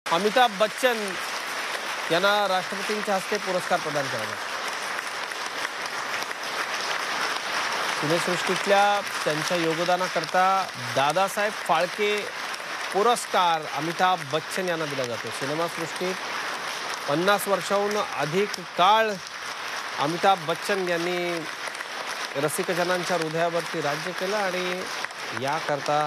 अमिताभ बच्चन यांना राष्ट्रपतींच्या हस्ते पुरस्कार प्रदान करण्यात आला। सिनेसृष्टीतल्या त्यांच्या योगदानाकरता दादासाहेब फाळके पुरस्कार अमिताभ बच्चन यांना दिला जातो। सिनेमासृष्टीत 50 वर्षांहून अधिक काळ अमिताभ बच्चन यांनी रसिकजनांच्या हृदयावरती राज्य केलं आणि याकरता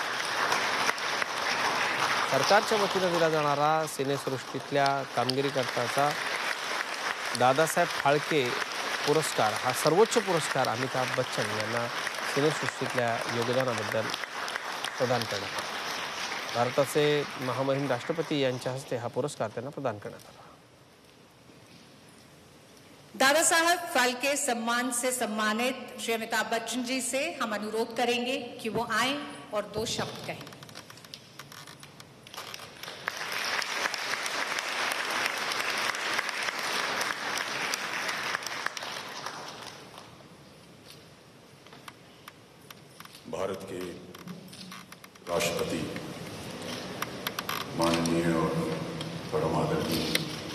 सरकारच्या वतीने दिला जाणारा सिनेसृष्टीतल्या कामगिरीकरताचा दादासाहेब फाळके पुरस्कार हा सर्वोच्च पुरस्कार अमिताभ बच्चन यांना सिनेसृष्टीतल्या योगदानाबद्दल प्रदान करण्यात आला। भारताचे महामहिम राष्ट्रपती यांच्या हस्ते हा पुरस्कार त्यांना प्रदान करण्यात आला। दादा साहब फाल्के सम्मान से सम्मानित श्री अमिताभ बच्चन जी से हम अनुरोध करेंगे कि वो आए और 2 शब्द कहें। भारत के राष्ट्रपति माननीय और परम आदरणीय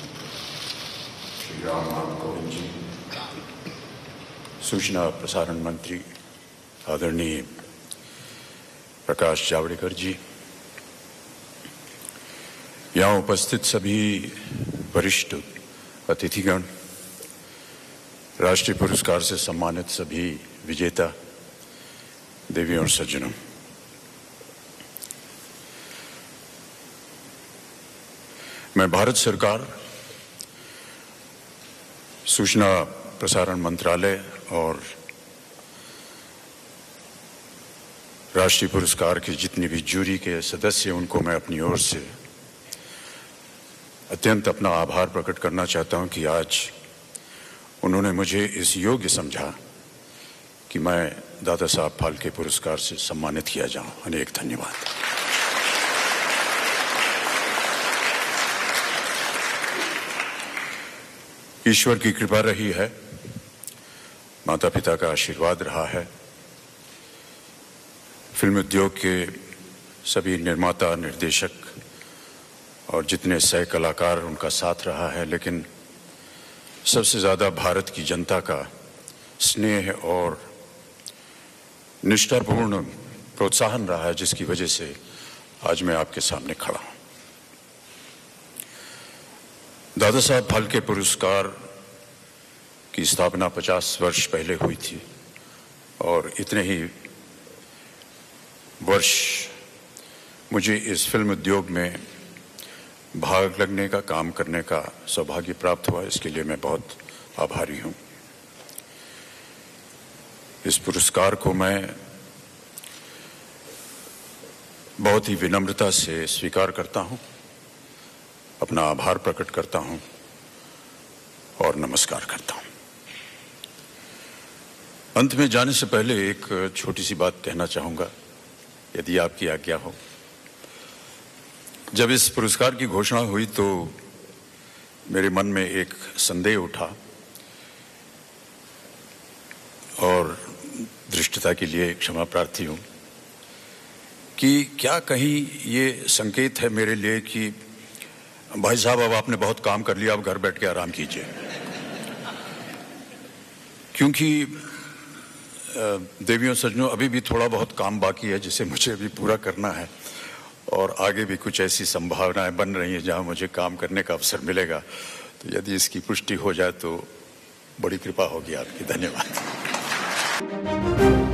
श्री रामनाथ कोविंद जी, सूचना प्रसारण मंत्री आदरणीय प्रकाश जावड़ेकर जी, यहाँ उपस्थित सभी वरिष्ठ अतिथिगण, राष्ट्रीय पुरस्कार से सम्मानित सभी विजेता, देवी और सज्जनों, मैं भारत सरकार, सूचना प्रसारण मंत्रालय और राष्ट्रीय पुरस्कार की जितनी भी जूरी के सदस्य उनको मैं अपनी ओर से अत्यंत अपना आभार प्रकट करना चाहता हूं कि आज उन्होंने मुझे इस योग्य समझा कि मैं दादा साहब फाल्के पुरस्कार से सम्मानित किया जाऊं। अनेक धन्यवाद। ईश्वर की कृपा रही है, माता पिता का आशीर्वाद रहा है, फिल्म उद्योग के सभी निर्माता, निर्देशक और जितने सह कलाकार उनका साथ रहा है, लेकिन सबसे ज्यादा भारत की जनता का स्नेह और निष्ठापूर्ण प्रोत्साहन रहा है, जिसकी वजह से आज मैं आपके सामने खड़ा हूं। दादा साहब फाल्के पुरस्कार की स्थापना 50 वर्ष पहले हुई थी और इतने ही वर्ष मुझे इस फिल्म उद्योग में भाग लगने का, काम करने का सौभाग्य प्राप्त हुआ। इसके लिए मैं बहुत आभारी हूं। इस पुरस्कार को मैं बहुत ही विनम्रता से स्वीकार करता हूं, अपना आभार प्रकट करता हूं और नमस्कार करता हूं। अंत में जाने से पहले एक छोटी सी बात कहना चाहूंगा, यदि आपकी आज्ञा हो। जब इस पुरस्कार की घोषणा हुई तो मेरे मन में एक संदेह उठा और दृष्टता के लिए क्षमा प्रार्थी हूं कि क्या कहीं ये संकेत है मेरे लिए कि भाई साहब अब आपने बहुत काम कर लिया, अब घर बैठ के आराम कीजिए। क्योंकि देवियों सज्जनों, अभी भी थोड़ा बहुत काम बाकी है जिसे मुझे अभी पूरा करना है और आगे भी कुछ ऐसी संभावनाएं बन रही हैं जहां मुझे काम करने का अवसर मिलेगा। तो यदि इसकी पुष्टि हो जाए तो बड़ी कृपा होगी आपकी। धन्यवाद।